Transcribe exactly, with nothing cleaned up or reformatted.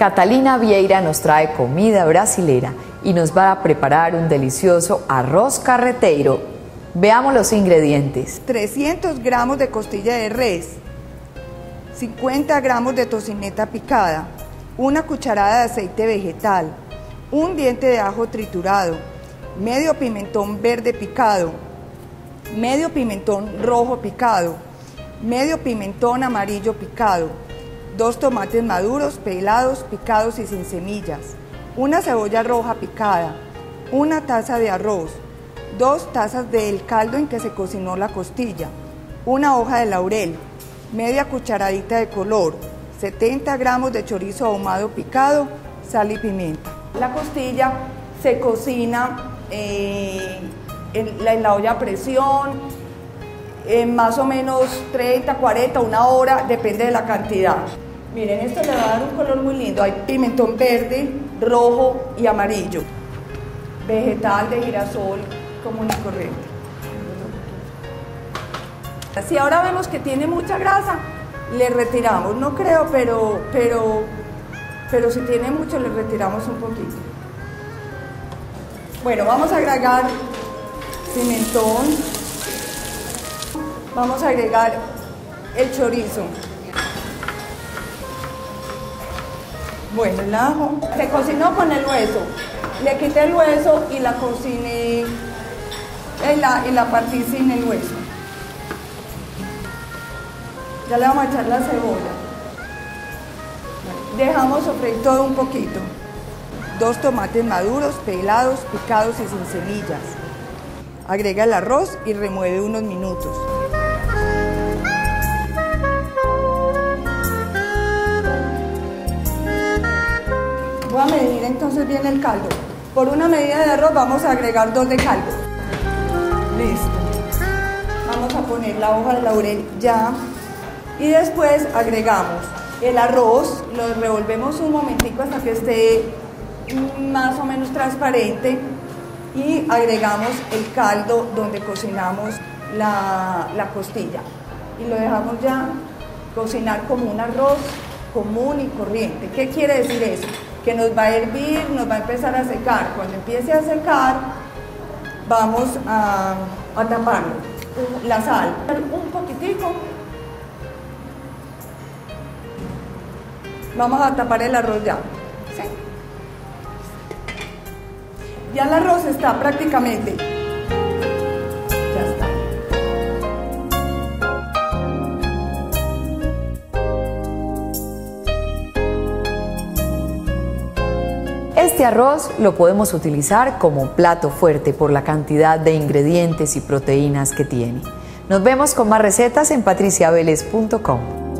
Catalina Vieira nos trae comida brasilera y nos va a preparar un delicioso arroz carreteiro. Veamos los ingredientes. trescientos gramos de costilla de res, cincuenta gramos de tocineta picada, una cucharada de aceite vegetal, un diente de ajo triturado, medio pimentón verde picado, medio pimentón rojo picado, medio pimentón amarillo picado, dos tomates maduros, pelados, picados y sin semillas, una cebolla roja picada, una taza de arroz, dos tazas del caldo en que se cocinó la costilla, una hoja de laurel, media cucharadita de color, setenta gramos de chorizo ahumado picado, sal y pimienta. La costilla se cocina eh, en, la, en la olla a presión, en más o menos treinta, cuarenta, una hora, depende de la cantidad. Miren, esto le va a dar un color muy lindo. Hay pimentón verde, rojo y amarillo. Vegetal de girasol común y corriente. Si ahora vemos que tiene mucha grasa, le retiramos. No creo, pero, pero, pero si tiene mucho, le retiramos un poquito. Bueno, vamos a agregar pimentón. Vamos a agregar el chorizo. Bueno, el ajo se cocinó con el hueso. Le quité el hueso y la cociné y la, y la partí sin el hueso. Ya le vamos a echar la cebolla. Dejamos sofreír todo un poquito. Dos tomates maduros, pelados, picados y sin semillas. Agrega el arroz y remueve unos minutos. Voy a medir entonces bien el caldo. Por una medida de arroz vamos a agregar dos de caldo. Listo. Vamos a poner la hoja de laurel ya. Y después agregamos el arroz, lo revolvemos un momentico hasta que esté más o menos transparente. Y agregamos el caldo donde cocinamos la, la costilla. Y lo dejamos ya cocinar como un arroz común y corriente. ¿Qué quiere decir eso? Que nos va a hervir, nos va a empezar a secar. Cuando empiece a secar, vamos a, a taparlo. La sal, un poquitico. Vamos a tapar el arroz ya. ¿Sí? Ya el arroz está prácticamente. Ya está. Este arroz lo podemos utilizar como plato fuerte por la cantidad de ingredientes y proteínas que tiene. Nos vemos con más recetas en patricia velez punto com.